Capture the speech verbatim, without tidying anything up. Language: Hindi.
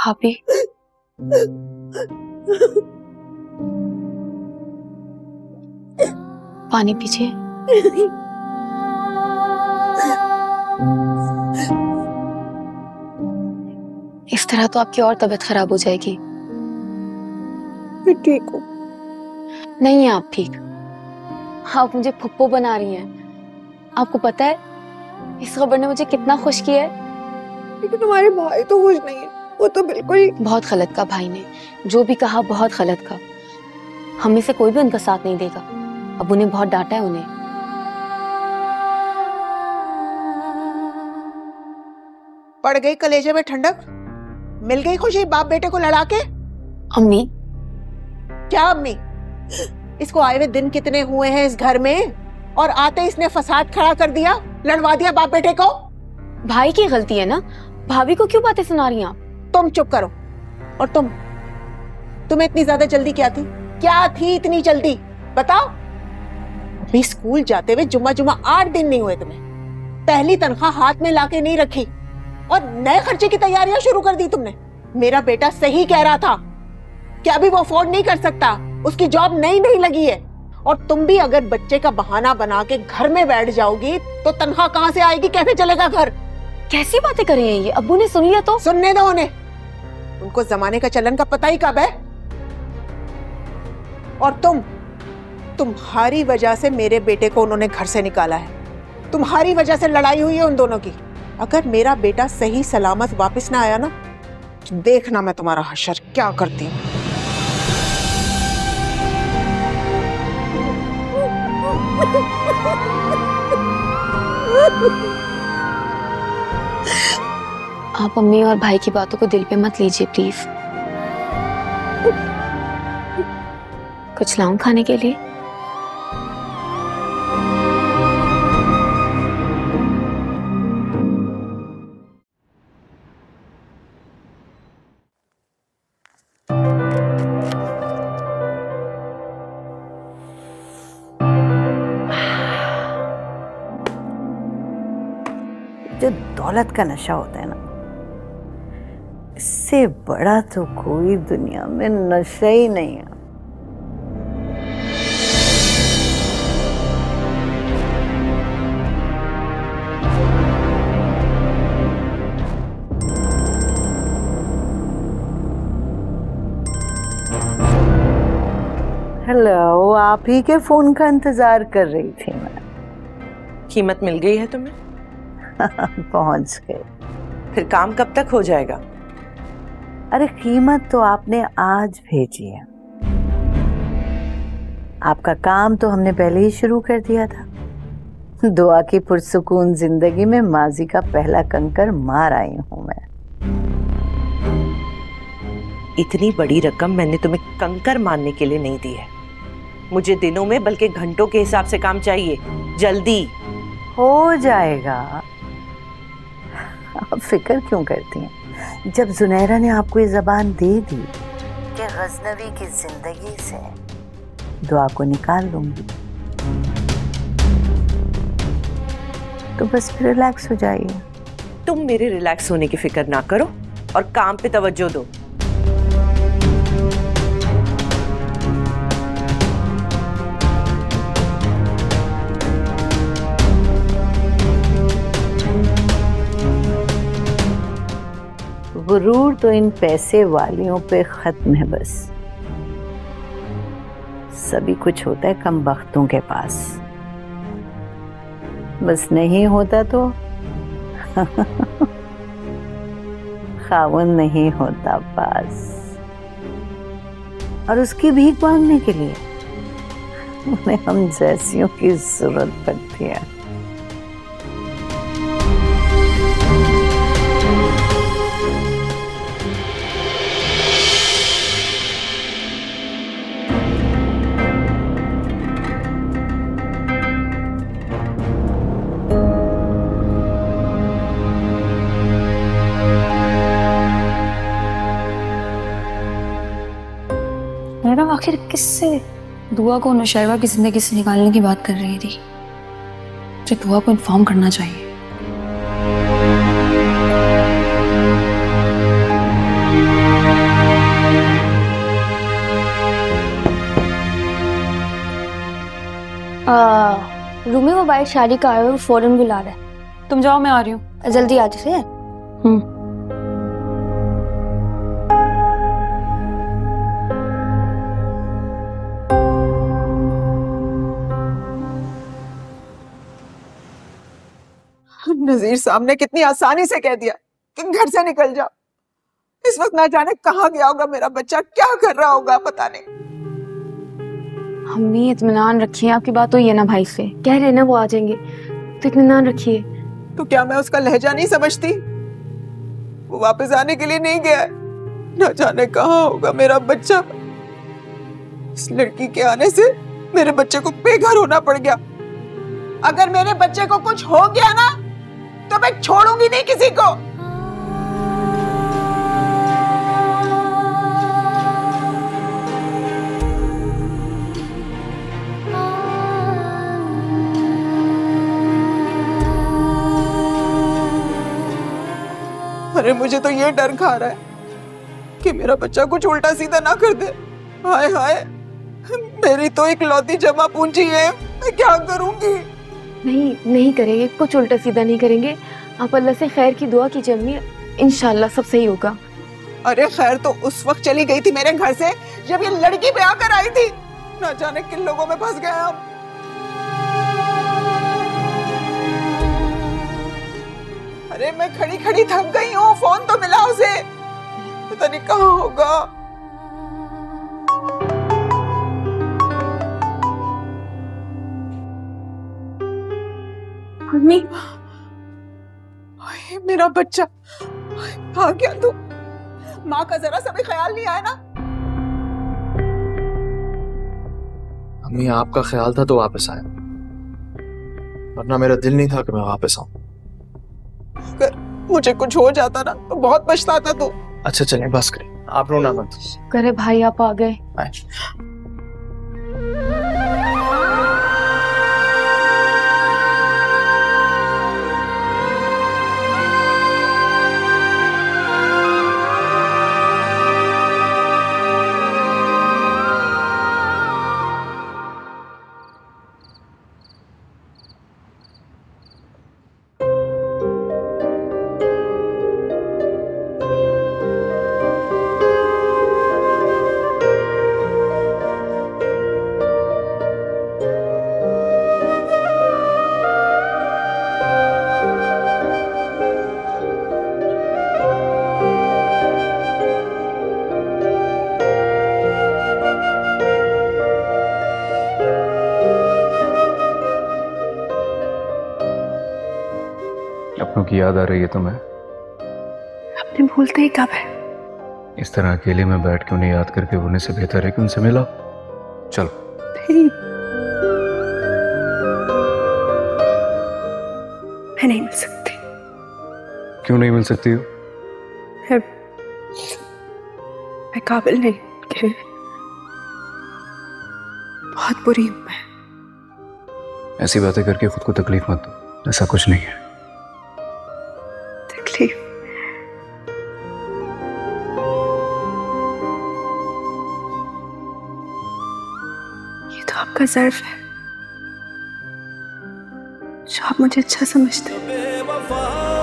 भाभी पानी पीजिए। इस तरह तो आपकी और तबीयत खराब हो जाएगी। मैं ठीक हूँ। नहीं है आप ठीक। आप मुझे फुप्पो बना रही हैं। आपको पता है इस खबर ने मुझे कितना खुश किया है। लेकिन तुम्हारे भाई तो खुश नहीं है, वो तो बिल्कुल ही। बहुत गलत कहा भाई ने, जो भी कहा बहुत गलत कहा। हम में से कोई भी उनका साथ नहीं देगा। अब उन्हें बहुत डांटा है उन्हें। पड़ गई कलेजे में ठंडक, मिल गई खुशी बाप बेटे को लड़ा के। अम्मी क्या अम्मी? इसको आए हुए दिन कितने हुए हैं इस घर में, और आते इसने फसाद खड़ा कर दिया, लड़वा दिया बाप बेटे को। भाई की गलती है ना, भाभी को क्यों बातें सुना रही हैं आप? तुम चुप करो। और तुम तुम्हें इतनी ज्यादा जल्दी क्या थी? क्या थी इतनी जल्दी बताओ? अभी स्कूल जाते हुए जुम्मा जुम्मा आठ दिन नहीं हुए तुम्हें। पहली तनख्वाह हाथ में लाके नहीं रखी और नए खर्चे की तैयारियां शुरू कर दी तुमने। मेरा बेटा सही कह रहा था कि अभी वो अफोर्ड नहीं कर सकता, उसकी जॉब नई नहीं लगी है। और तुम भी अगर बच्चे का बहाना बना के घर में बैठ जाओगी तो तनख्वाह कहां से आएगी, कैसे चलेगा घर? कैसी बातें कर रही हैं ये? अब्बू ने सुन लिया तो? सुनने दो उन्हें, उनको जमाने का चलन का पता ही कब है। और तुम तुम्हारी वजह से मेरे बेटे को उन्होंने घर से निकाला है। तुम्हारी वजह से लड़ाई हुई है उन दोनों की। अगर मेरा बेटा सही सलामत वापस ना आया ना, देखना मैं तुम्हारा हशर क्या करती हूँ। आप अम्मी और भाई की बातों को दिल पे मत लीजिए प्लीज। कुछ लाऊं खाने के लिए? जो दौलत का नशा होता है ना, इससे बड़ा तो कोई दुनिया में नशा ही नहीं है। हेलो, आप ही के फोन का इंतजार कर रही थी मैं। कीमत मिल गई है तुम्हें? पहुंच गए। फिर काम कब तक हो जाएगा? अरे कीमत तो आपने आज भेजी है, आपका काम तो हमने पहले ही शुरू कर दिया था। दुआ की पुरसुकून जिंदगी में माजी का पहला कंकर मार आई हूं मैं। इतनी बड़ी रकम मैंने तुम्हें कंकर मारने के लिए नहीं दी है। मुझे दिनों में बल्कि घंटों के हिसाब से काम चाहिए, जल्दी। हो जाएगा, आप फिक्र क्यों करती हैं? जब जुनैरा ने आपको ये जबान दे दी कि गजनवी की जिंदगी से दुआ को निकाल लूंगी, तो बस फिर रिलैक्स हो जाइए। तुम मेरे रिलैक्स होने की फिक्र ना करो और काम पे तवज्जो दो। गुरूर तो इन पैसे वालियों पे खत्म है बस। सभी कुछ होता है कम बख्तों के पास, बस नहीं होता तो खावन नहीं होता पास। और उसकी भीख मांगने के लिए उन्हें हम जैसियों की जरूरत पड़ती है। मैडम आखिर किससे दुआ को नौशैबा की जिंदगी से निकालने की बात कर रही थी? मुझे दुआ को इन्फॉर्म करना चाहिए। रूमी वो बाहर शादी का आया है, वो फौरन बुला रहा है। तुम जाओ, मैं आ रही हूँ। जल्दी आ जैसे। हम्म। नजीर साहब ने कितनी आसानी से कह दिया कि घर से निकल जाओ। इस वक्त ना जाने कहाँ गया होगा मेरा बच्चा, क्या कर रहा होगा पता नहीं। अम्मी इत्मीनान रखिए, आपकी बात हुई है ना भाई से, कह रहे ना वो आ जाएंगे, तो इत्मीनान रखिए। तो क्या मैं उसका लहजा नहीं समझती? वो वापस आने के लिए नहीं गया है। ना जाने कहाँ होगा मेरा बच्चा। इस लड़की के आने से मेरे बच्चे को बेघर होना पड़ गया। अगर मेरे बच्चे को कुछ हो गया ना तो मैं छोड़ूंगी नहीं किसी को। अरे मुझे तो ये डर खा रहा है कि मेरा बच्चा कुछ उल्टा सीधा ना कर दे। हाय हाय, मेरी तो इकलौती जमा पूंजी है, मैं क्या करूंगी? नहीं नहीं करेंगे, कुछ उल्टा सीधा नहीं करेंगे। आप अल्लाह से खैर की दुआ कीजिए अम्मी, इंशाल्लाह सब सही होगा। अरे खैर तो उस वक्त चली गई थी मेरे घर से जब ये लड़की ब्याह कर आई थी। ना जाने किन लोगों में फंस गए हम। अरे मैं खड़ी खड़ी थक गई हूँ, फोन तो मिला उसे, पता नहीं कहाँ होगा। मम्मी, मेरा बच्चा आ गया। तू माँ का जरा सा भी ख्याल नहीं आया ना? अम्मी आपका ख्याल था तो वापस आया, वरना मेरा दिल नहीं था कि मैं वापस आऊं। अगर मुझे कुछ हो जाता ना तो बहुत पछताता तू। अच्छा चलें बस करें, आप रोना मत। करे भाई आप आ गए। अपनों की याद आ रही है तुम्हें? अपने भूलते ही कब है? इस तरह अकेले में बैठ के उन्हें याद करके रोने से बेहतर है कि उनसे मिलो। चलो। मैं नहीं मिल सकती। क्यों नहीं मिल सकती हो? मैं, मैं काबिल नहीं के, बहुत बुरी हूं मैं। ऐसी बातें करके खुद को तकलीफ मत दो, ऐसा कुछ नहीं है। तकलीफ? ये तो आपका ज़र्फ है जो आप मुझे अच्छा समझते हैं।